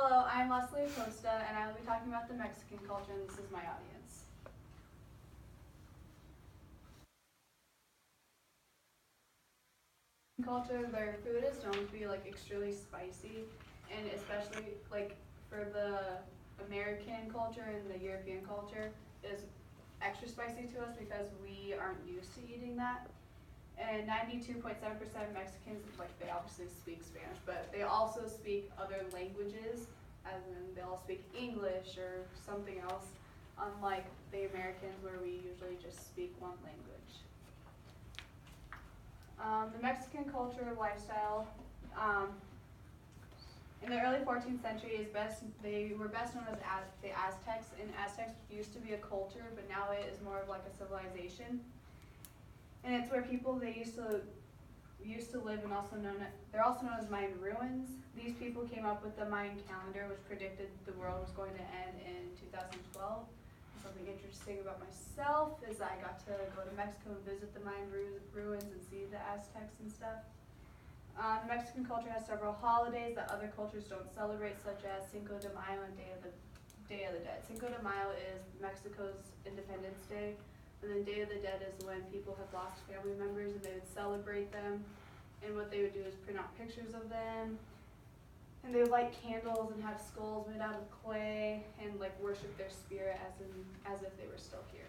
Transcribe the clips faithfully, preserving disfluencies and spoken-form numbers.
Hello, I'm Leslie Acosta, and I will be talking about the Mexican culture, and this is my audience. Culture, their food is known to be like extremely spicy, and especially like for the American culture and the European culture is extra spicy to us because we aren't used to eating that. And ninety-two point seven percent of Mexicans, like they obviously speak Spanish, but they also speak other languages, as in they all speak English or something else, unlike the Americans where we usually just speak one language. Um, the Mexican culture lifestyle, um, in the early fourteenth century is best, they were best known as Az, the Aztecs, and Aztecs used to be a culture, but now it is more of like a civilization. And it's where people they used to used to live and also known they're also known as Mayan ruins. These people came up with the Mayan calendar, which predicted the world was going to end in two thousand twelve. Something interesting about myself is I got to go to Mexico and visit the Mayan ru ruins and see the Aztecs and stuff. Um, Mexican culture has several holidays that other cultures don't celebrate, such as Cinco de Mayo and Day of the Day of the Dead. Cinco de Mayo is Mexico's Independence Day. And then Day of the Dead is when people have lost family members and they would celebrate them. And what they would do is print out pictures of them. And they would light candles and have skulls made out of clay and like worship their spirit as in as if they were still here.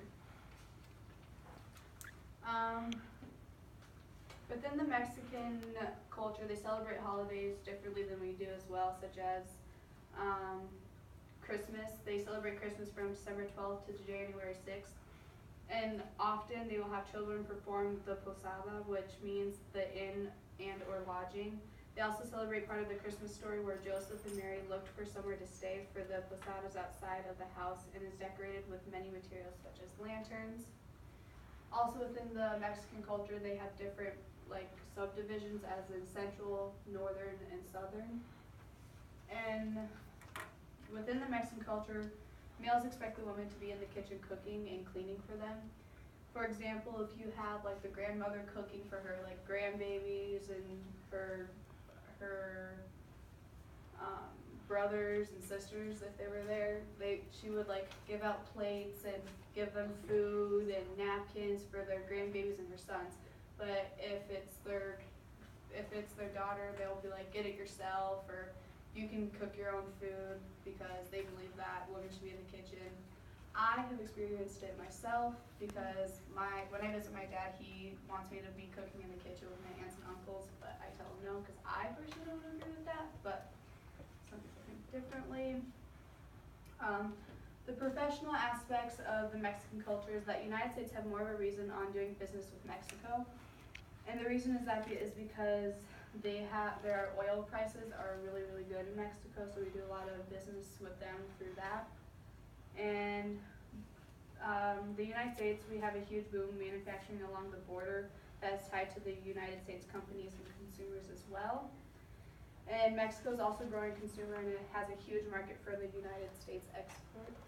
Um, within the Mexican culture, they celebrate holidays differently than we do as well, such as um, Christmas. They celebrate Christmas from December twelfth to January sixth. And often they will have children perform the posada, which means the inn and or lodging. They also celebrate part of the Christmas story where Joseph and Mary looked for somewhere to stay, for the posadas outside of the house, and is decorated with many materials such as lanterns. Also within the Mexican culture, they have different like subdivisions as in central, northern, and southern. And within the Mexican culture, males expect the women to be in the kitchen cooking and cleaning for them. For example, if you have like the grandmother cooking for her like grandbabies and her her um, brothers and sisters, if they were there, they she would like give out plates and give them food and napkins for their grandbabies and her sons. But if it's their if it's their daughter, they'll be like, get it yourself, or you can cook your own food, because they believe that women should be in the kitchen. I have experienced it myself because my when I visit my dad, he wants me to be cooking in the kitchen with my aunts and uncles, but I tell him no because I personally don't agree with that, but some people think differently. Um, the professional aspects of the Mexican culture is that United States have more of a reason on doing business with Mexico. And the reason is that is because they have their oil prices are really, really good in Mexico, so we do a lot of business with them through that. And um, the United States, we have a huge boom manufacturing along the border that's tied to the United States companies and consumers as well. And Mexico is also a growing consumer, and it has a huge market for the United States exports.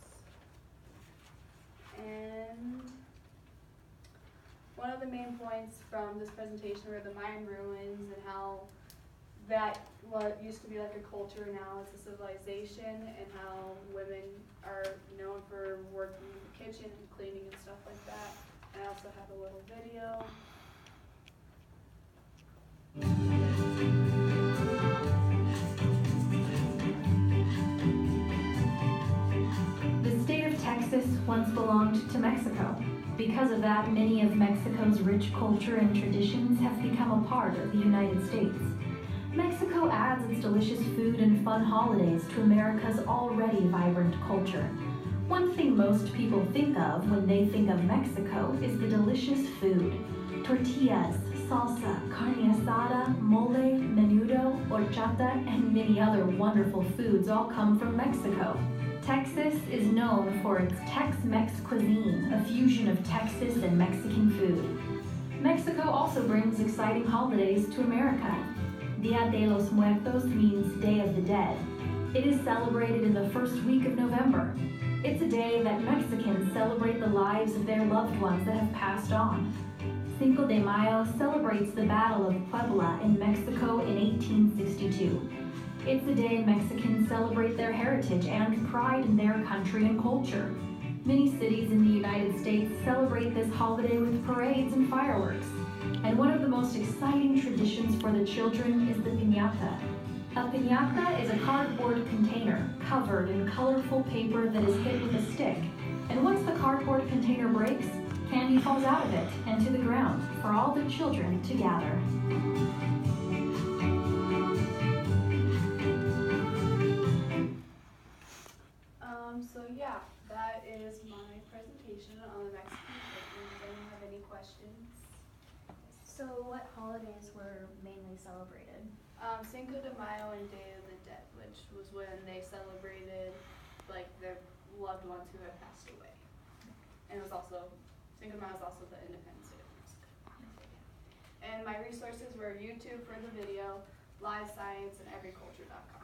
And one of the main points from this presentation were the Mayan ruins and how that what used to be like a culture now it's a civilization, and how women are known for working in the kitchen and cleaning and stuff like that. And I also have a little video. The state of Texas once belonged to Mexico. Because of that, many of Mexico's rich culture and traditions have become a part of the United States. Mexico adds its delicious food and fun holidays to America's already vibrant culture. One thing most people think of when they think of Mexico is the delicious food. Tortillas, salsa, carne asada, mole, menudo, horchata, and many other wonderful foods all come from Mexico. Texas is known for its Tex-Mex cuisine, a fusion of Texas and Mexican food. Mexico also brings exciting holidays to America. Dia de los Muertos means Day of the Dead. It is celebrated in the first week of November. It's a day that Mexicans celebrate the lives of their loved ones that have passed on. Cinco de Mayo celebrates the Battle of Puebla in Mexico in eighteen sixty-two. It's a day Mexicans celebrate their heritage and pride in their country and culture. Many cities in the United States celebrate this holiday with parades and fireworks. And one of the most exciting traditions for the children is the piñata. A piñata is a cardboard container covered in colorful paper that is hit with a stick. And once the cardboard container breaks, candy falls out of it and to the ground for all the children to gather. Um, so yeah, that is my presentation on the Mexican culture. Does anyone have any questions? So what holidays were mainly celebrated? Um, Cinco de Mayo and Day of the Dead, which was when they celebrated like their loved ones who had passed away. And it was also, Cinco de Mayo is also the Independence Day of Mexico. And my resources were YouTube for the video, Live Science, and every culture dot com.